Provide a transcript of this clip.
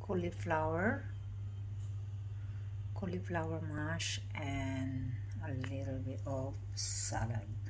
cauliflower mash, and a little bit of salad.